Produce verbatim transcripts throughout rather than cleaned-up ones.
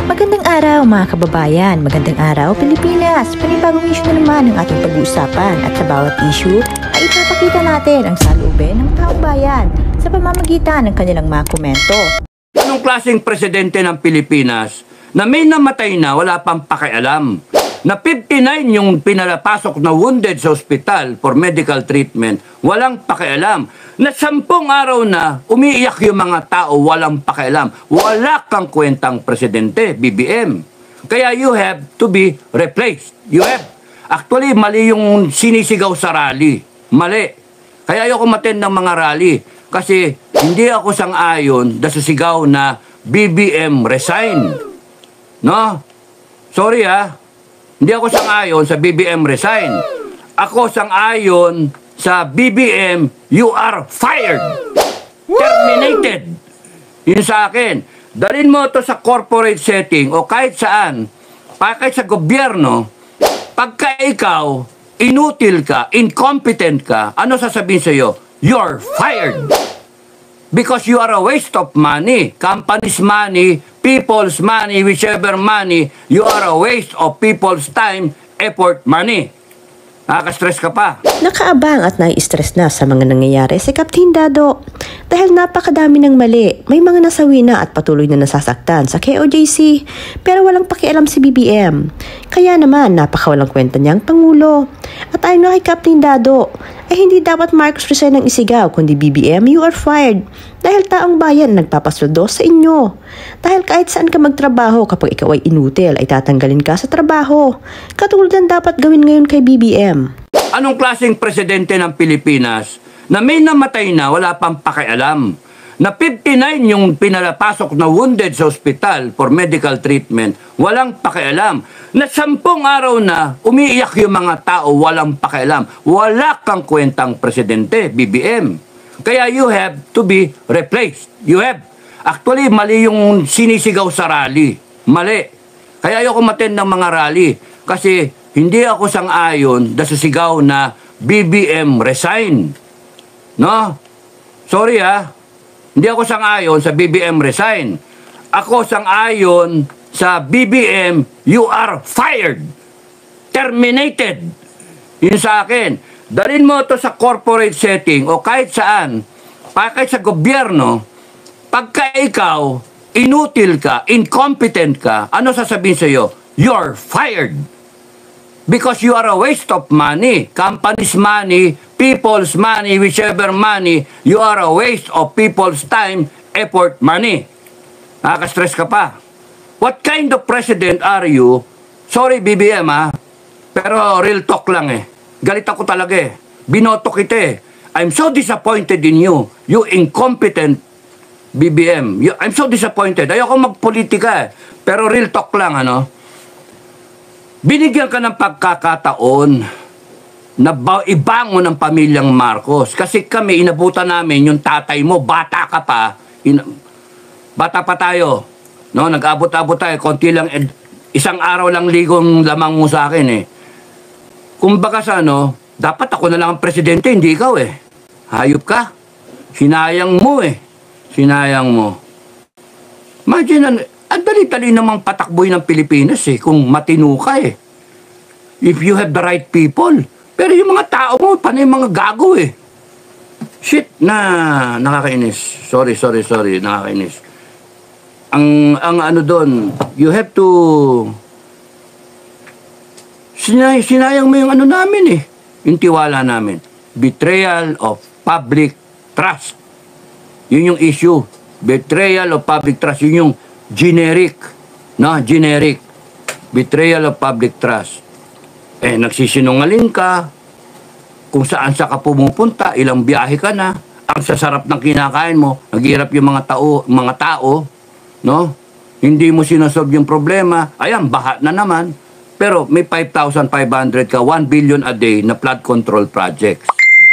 Magandang araw mga kababayan, magandang araw Pilipinas. Panibagong issue na naman ang ating pag-uusapan at sa bawat issue ay ipapakita natin ang saloobin ng taong bayan sa pamamagitan ng kanilang mga komento. Anong klaseng presidente ng Pilipinas na may namatay na wala pang pakialam? Na fifty-nine yung pinalapasok na wounded sa ospital for medical treatment, walang pakialam. Na sampung araw na umiiyak yung mga tao, walang pakialam. Wala kang kwentang presidente, B B M. Kaya you have to be replaced. You have. Actually, mali yung sinisigaw sa rally. Mali. Kaya ayoko matin ng mga rally. Kasi hindi ako sang-ayon sa sigaw na B B M resign. No? Sorry ah. Hindi ako sang-ayon sa B B M resign. Ako sang-ayon sa B B M, you are fired. Terminated. Yun sa akin. Dalhin mo to sa corporate setting o kahit saan, kahit sa gobyerno, pagka ikaw, inutil ka, incompetent ka, ano sasabihin sa'yo? You're fired. Because you are a waste of money. Company's money, people's money, whichever money, you are a waste of people's time, effort, money. Nakaka-stress ka pa. Nakaabang at nai-stress na sa mga nangyayari si Captain Dado. Dahil napakadami ng mali, may mga nasawi na at patuloy na nasasaktan sa K O J C. Pero walang pakialam si B B M. Kaya naman, napakawalang kwenta niyang Pangulo. At ayon na kay Captain Dado, ay hindi dapat Marcos resign ang isigaw, kundi B B M, you are fired. Dahil taong bayan nagpapasweldo sa inyo. Dahil kahit saan ka magtrabaho, kapag ikaw ay inutil, ay tatanggalin ka sa trabaho. Katulad ng dapat gawin ngayon kay B B M. Anong klaseng presidente ng Pilipinas na may namatay na wala pang pakialam? Na fifty-nine yung pinalapasok na wounded sa ospital for medical treatment, walang pakialam. Na sampung araw na umiiyak yung mga tao, walang pakialam. Wala kang kwentang presidente, B B M. Kaya you have to be replaced. You have. Actually, mali yung sinisigaw sa rally. Mali. Kaya ayoko matin ng mga rally. Kasi hindi ako sang-ayon sa sigaw na B B M resign. No? Sorry ah. Hindi ako sang-ayon sa B B M resign. Ako sang-ayon sa B B M, you are fired. Terminated. Yun sa akin. Dalhin mo to sa corporate setting o kahit saan, kahit sa gobyerno, pagka ikaw, inutil ka, incompetent ka, ano sasabihin sa'yo? You're fired. Because you are a waste of money. Company's money, people's money, whichever money, you are a waste of people's time, effort, money. Nakaka-stress ka pa. What kind of president are you? Sorry B B M ha, pero real talk lang eh. Galit ako talaga eh. Binoto kita eh. I'm so disappointed in you. You incompetent B B M. You, I'm so disappointed. Ayoko magpolitika eh. Pero real talk lang ano. Binigyan ka ng pagkakataon na ibangon ng pamilyang Marcos. Kasi kami, inabutan namin yung tatay mo, bata ka pa. In, bata pa tayo. No, nag-abot-abot tayo. Konti lang, ed, isang araw lang ligong lamang mo sa akin eh. Kung baka sa ano, dapat ako na lang ang presidente, hindi ikaw eh. Hayop ka. Sinayang mo eh. Sinayang mo. Imagine, ang dali-dali namang patakboy ng Pilipinas eh, kung matino ka eh. If you have the right people. Pero yung mga tao mo, panay mga gago eh. Shit na nakakainis. Sorry, sorry, sorry, nakakainis. Ang, ang ano doon, you have to... Sinay, sinayang mo yung ano namin eh. Yung tiwala namin. Betrayal of public trust. Yun yung issue. Betrayal of public trust. Yun yung generic. No? Generic. Betrayal of public trust. Eh, nagsisinungaling ka. Kung saan sa ka pumupunta, ilang biyahe ka na. Ang sasarap ng kinakain mo. Naghihirap yung mga tao, mga tao. No? Hindi mo sinasolve yung problema. Ayan, baha na naman. Pero may five thousand five hundred ka, one billion a day na flood control projects.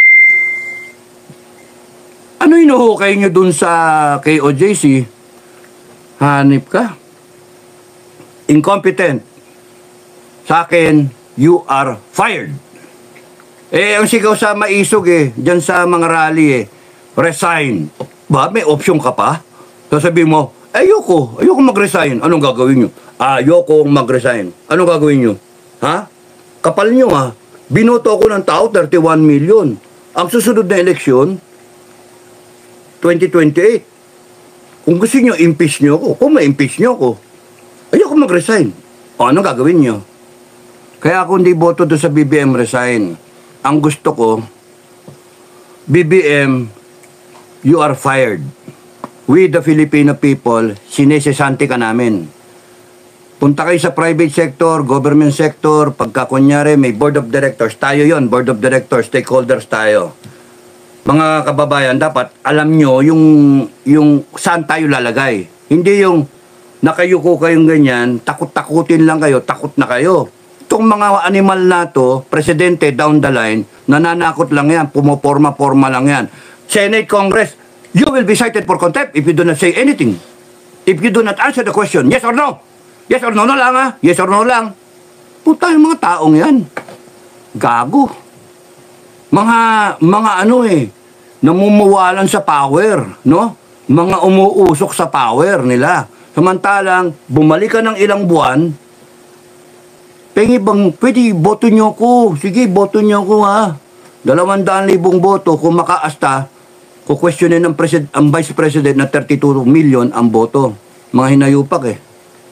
Ano inuhukay nyo dun sa K O J C? Hanip ka. Incompetent. Sa akin, you are fired. Eh, ang sigaw sa maisog eh, dyan sa mga rally eh, resign. Ba, may option ka pa? Sasabihin mo, Ayoko. Ayoko mag-resign. Anong gagawin nyo? Ayoko mag-resign. Anong gagawin nyo? Ha? Kapal nyo ha. Binoto ako ng tao, thirty-one million. Ang susunod na eleksyon, twenty twenty-eight. Kung gusto nyo, impeach nyo ako. Kung ma-impeach nyo ako, ayoko mag-resign. O anong gagawin nyo? Kaya ako hindi boto doon sa B B M resign. Ang gusto ko, B B M, you are fired. We the Filipino people, sinesesante ka namin. Punta kayo sa private sector, government sector, pagka kunyari may board of directors, tayo yon, board of directors, stakeholders tayo. Mga kababayan, dapat alam nyo yung, yung saan tayo lalagay. Hindi yung nakayuko kayong ganyan, takot-takutin lang kayo, takot na kayo. Itong mga animal na to, presidente down the line, nananakot lang yan, pumoporma-porma lang yan. Senate, Congress, you will be cited for contempt if you do not say anything. If you do not answer the question, yes or no? Yes or no na lang ha? Yes or no lang. Puta yung mga taong yan. Gago. Mga, mga ano eh, namumuwalan sa power, no? Mga umuusok sa power nila. Samantalang, bumalik ka ng ilang buwan, pengi bang, pwede, boto nyo ko. Sige, boto nyo ko ha. Dalawang daan libong boto, kung makaasta, kukwestiyonin ng presid- ang vice president na thirty-two million ang boto. Mga hinayupak eh.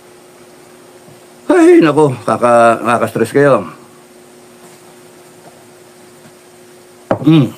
Ay, nako, kaka, kaka-stress kayo. Hmm.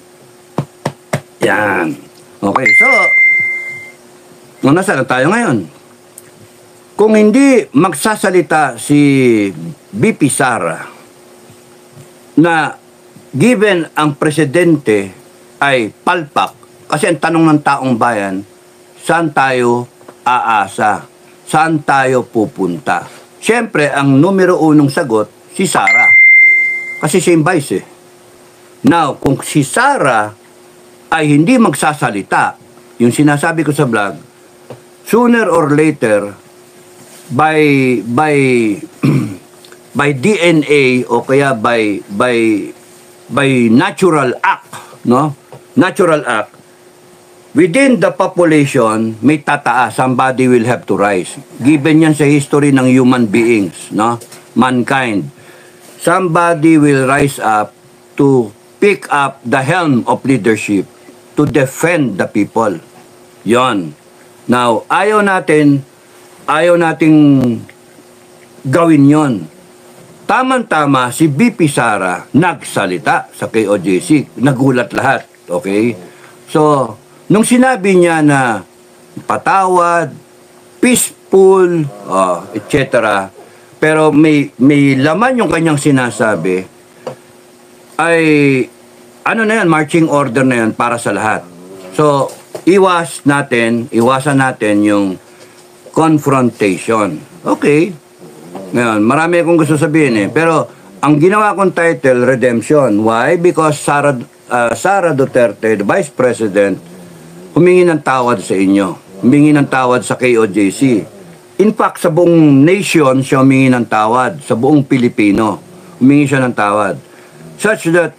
Yan. Okay, so, nasa na tayo ngayon? Kung hindi magsasalita si B P Sara na given ang presidente ay palpak, kasi ang tanong ng taong bayan, saan tayo aasa? Saan tayo pupunta? Siyempre, ang numero unong sagot, si Sara. Kasi siya yung vice eh. Now, kung si Sara ay hindi magsasalita, yung sinasabi ko sa vlog, sooner or later, by by by D N A o kaya by by by natural act, no? Natural act, within the population, may tataas. Somebody will have to rise. Given yan sa history ng human beings, no? Mankind. Somebody will rise up to pick up the helm of leadership to defend the people. Yon. Now, ayaw natin, ayaw nating gawin yon. Tama-tama, si B P Sara nagsalita sa K O J C. Nagulat lahat. Okay? So, nung sinabi niya na patawad, peaceful, uh, et cetera, pero may, may laman yung kanyang sinasabi, ay ano na yan, marching order na yan para sa lahat. So, iwas natin, iwasan natin yung confrontation. Okay. Ngayon, marami akong gusto sabihin eh. Pero, ang ginawa kong title, Redemption. Why? Because Sara, uh, Sara Duterte, the Vice President, humingi ng tawad sa inyo. Humingi ng tawad sa K O J C. In fact, sa buong nation, siya humingi ng tawad. Sa buong Pilipino, humingi siya ng tawad. Such that,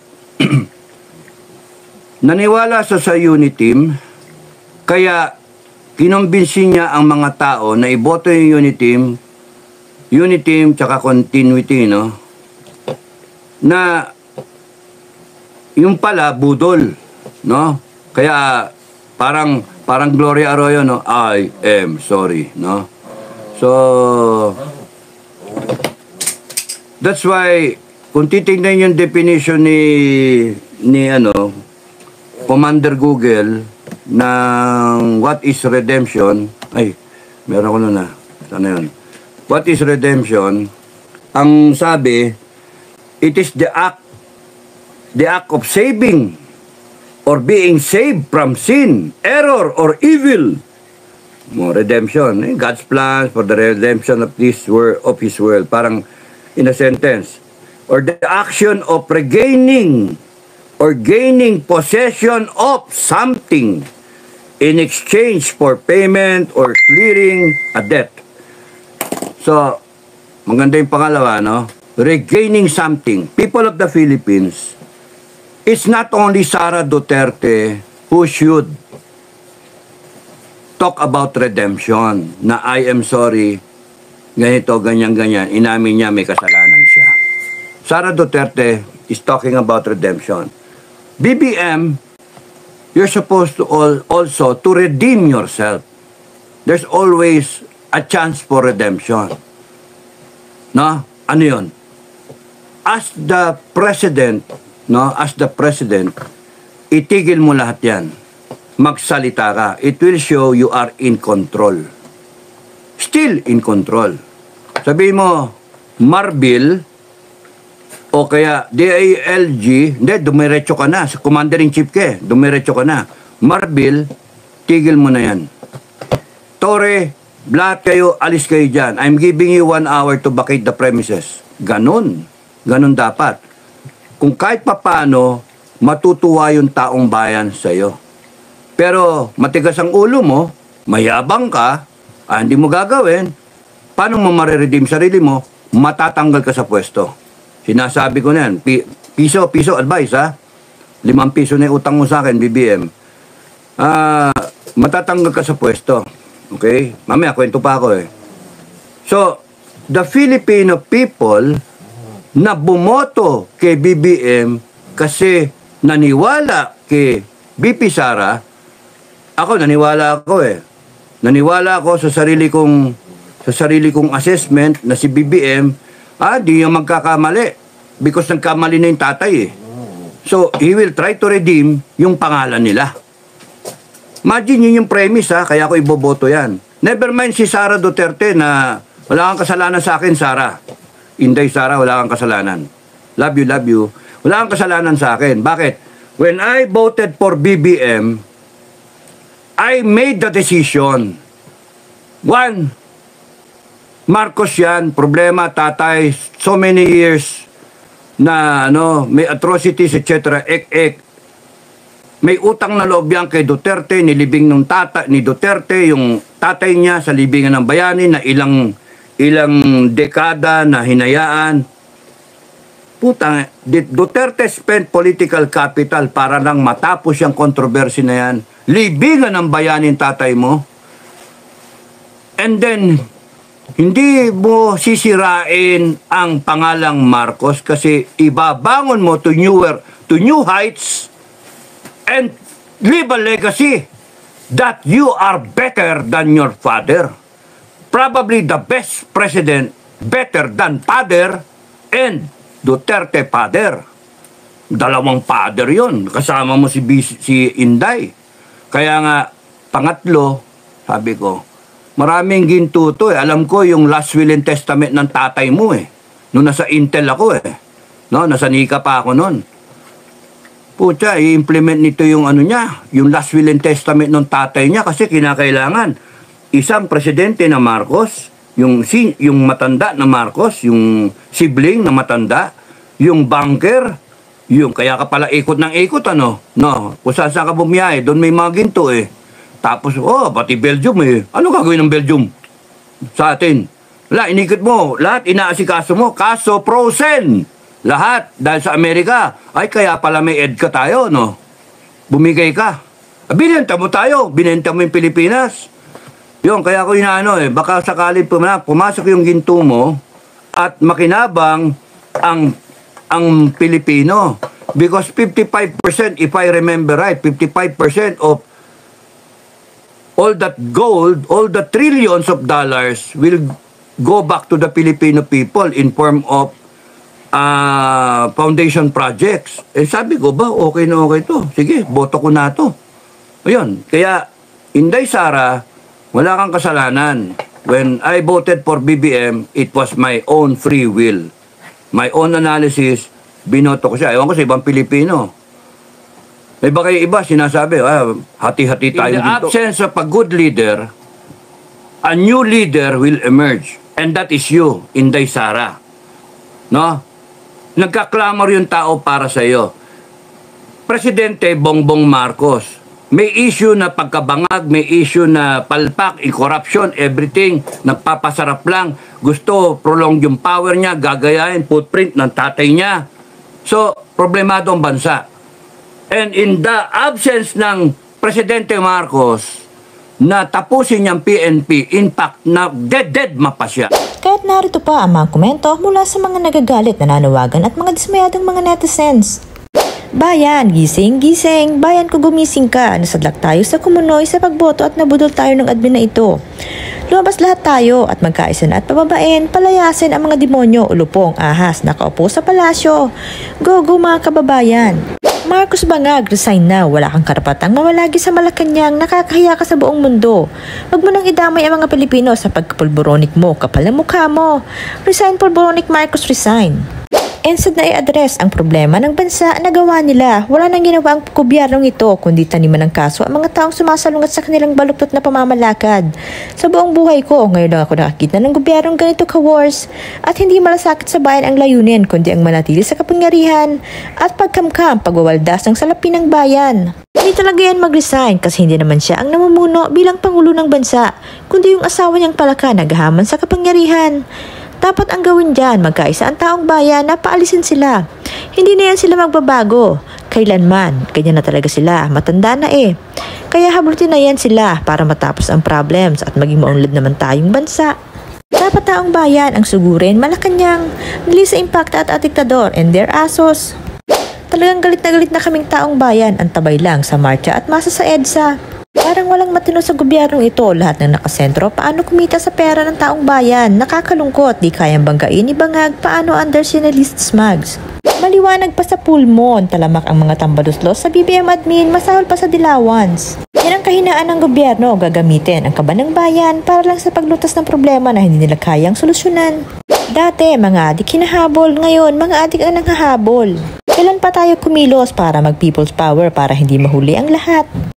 naniwala sa sa Uniteam, kaya kinumbinsi niya ang mga tao na iboto yung Uniteam, Uniteam tsaka continuity, no? Na yung pala, budol, no? Kaya parang parang Gloria Arroyo, no? I am sorry, no? So, that's why, kung titignan yung definition ni, ni ano, Commander Google, ng what is redemption, ay, meron ko na na, sana yun. What is redemption? Ang sabi, it is the act, the act of saving, or being saved from sin, error, or evil. Mo redemption, eh? God's plans for the redemption of this world, of His world. Parang in a sentence, or the action of regaining or gaining possession of something in exchange for payment or clearing a debt. So, maganda yung pangalawa, no? Regaining something. People of the Philippines, it's not only Sara Duterte who should talk about redemption, na I am sorry, ganito, ganyan, ganyan, inamin niya may kasalanan siya. Sara Duterte is talking about redemption. B B M, you're supposed to all, also to redeem yourself. There's always a chance for redemption. No? Ano yun? As the president, no? As the president, itigil mo lahat yan. Magsalita ka. It will show you are in control. Still in control. Sabi mo, Marbil, o kaya D A L G, hindi, dumiretso ka na. Commander-in-Chief ka eh, dumiretso ka na. Marbil, tigil mo na yan. Tore, lahat kayo, alis kayo dyan. I'm giving you one hour to vacate the premises. Ganon. Ganon dapat. Kung kahit papano, matutuwa yung taong bayan sa'yo. Pero matigas ang ulo mo, mayabang ka, ah, hindi mo gagawin, paano mo mariredeem sarili mo? Matatanggal ka sa pwesto. Sinasabi ko na yan, P piso, piso advice ha. Limang piso na utang mo sa akin, B B M. Ah, matatanggal ka sa pwesto. Okay? Mamaya, kwento pa ako eh. So, the Filipino people na bumoto kay B B M kasi naniwala kay B P Sara, ako naniwala ako eh. Naniwala ako sa sarili kong sa sarili kong assessment na si B B M, ah, di yung magkakamali because nagkamali na yung tatay eh. So, he will try to redeem yung pangalan nila. Imagine yun yung premise ha, kaya ako iboboto yan. Never mind si Sara Duterte na wala kang kasalanan sa akin, Sara. Inday, Sara, wala kang kasalanan. Love you, love you. Wala kang kasalanan sa akin. Bakit? When I voted for B B M, I made the decision. One, Marcos yan, problema, tatay, so many years na ano, may atrocities, et cetera. Ek, ek. May utang na loob yan kay Duterte, nilibing ng tata, ni Duterte, yung tatay niya sa libingan ng bayani na ilang ilang dekada na hinayaan. Putang, Duterte spent political capital para lang matapos yung controversy na yan. Libingan ng bayani ng tatay mo. And then, hindi mo sisirain ang pangalang Marcos kasi ibabangon mo to newer, to new heights and leave a legacy that you are better than your father. Probably the best president, better than father and Duterte father. Dalawang father yon. Kasama mo si, si Inday. Kaya nga, pangatlo, sabi ko, maraming gintuto eh. Alam ko yung last will and testament ng tatay mo eh. Noong nasa Intel ako eh. No, nasa Nika pa ako noon. Pucha, i-implement nito yung ano niya, yung last will and testament ng tatay niya kasi kinakailangan isang presidente na Marcos, yung si yung matanda na Marcos, yung sibling na matanda, yung banker, yung kaya ka pala ikot ng ikot ano. No, kung saan saan ka bumiyahe, doon may mga ginto eh. Tapos, oh, pati Belgium eh. Ano gagawin ng Belgium sa atin? Wala, inikot mo. Lahat inaasikaso mo. Kaso, frozen. Lahat. Dahil sa Amerika. Ay, kaya pala may EDCA tayo, no? Bumigay ka. Binenta mo tayo. Binenta mo yung Pilipinas. Yun, kaya ko inaano eh. Baka sakali pumasok yung ginto mo at makinabang ang, ang Pilipino. Because fifty-five percent, if I remember right, fifty-five percent of all that gold, all the trillions of dollars will go back to the Filipino people in form of uh, foundation projects. Eh sabi ko ba, okay na okay to. Sige, boto ko na to. Ayun, kaya Inday Sara, wala kang kasalanan. When I voted for B B M, it was my own free will. My own analysis, binoto ko siya. Ewan ko sa ibang Pilipino. May ba kayo iba sinasabi, ah, hati-hati tayo dito. In the absence of a good leader, a new leader will emerge. And that is you, Inday Sara. No? Nagkaklamor yung tao para sa iyo. Presidente Bongbong Marcos, may issue na pagkabangag, may issue na palpak, corruption, everything, nagpapasarap lang. Gusto prolong yung power niya, gagayahin, footprint ng tatay niya. So, problemado ang bansa. And in the absence ng Presidente Marcos, na tapusin niyang P N P, in fact, na dead-dead mapa siya. Kaya't narito pa ang mga komento mula sa mga nagagalit, nananawagan at mga dismayadong mga netizens. Bayan, gising, gising. Bayan ko, gumising ka. Nasadlak tayo sa kumunoy sa pagboto at nabudol tayo ng admin na ito. Lumabas lahat tayo at magkaisa na at pababain, palayasin ang mga demonyo, ulupong, ahas, nakaupo sa palasyo. Go, go mga kababayan. Marcos Bangag, resign na. Wala kang karapatang mawalagi sa Malacanang. Nakakahiya ka sa buong mundo. Huwag mo nang idamay ang mga Pilipino sa pagkapulboronik mo. Kapal ang mukha mo. Resign, Pulboronic Marcos, resign. Instead na i-address ang problema ng bansa, nagawa nila. Wala nang ginawa ang gobyernong ito, kundi taniman ng kaso ang mga taong sumasalungat sa kanilang baluktot na pamamalakad. Sa buong buhay ko, ngayon lang ako nakakita ng gobyernong ganito ka-wars at hindi malasakit sa bayan ang layunin, kundi ang manatili sa kapangyarihan at pagkamkam, pagwawaldas ng salapi ng bayan. Hindi talaga yan mag-resign kasi hindi naman siya ang namumuno bilang pangulo ng bansa, kundi yung asawa niyang palaka naghahaman sa kapangyarihan. Dapat ang gawin dyan, magkaisa ang taong bayan na paalisin sila. Hindi na yan sila magbabago. Kailanman, ganyan na talaga sila. Matanda na eh. Kaya hablutin na yan sila para matapos ang problems at maging maunlad naman tayong bansa. Dapat taong bayan ang sugurin, Malacanang, dali sa impacta at atiktador and their asos. Talagang galit na galit na kaming taong bayan, ang tabay lang sa marcha at masa sa EDSA. Parang walang matino sa gobyernong ito, lahat ng nakasentro, paano kumita sa pera ng taong bayan, nakakalungkot, di kayang banggain ni Bangag, paano under sinalist smugs. Maliwanag pa sa pulmon, talamak ang mga tambaduslos sa B B M admin, masahol pa sa dilawans. Yan ang kahinaan ng gobyerno, gagamitin ang kaba ng bayan para lang sa paglutas ng problema na hindi nila kayang solusyonan. Dati, mga adik hinahabol, ngayon, mga adik ang nanghahabol. Kailan pa tayo kumilos para mag people's power para hindi mahuli ang lahat?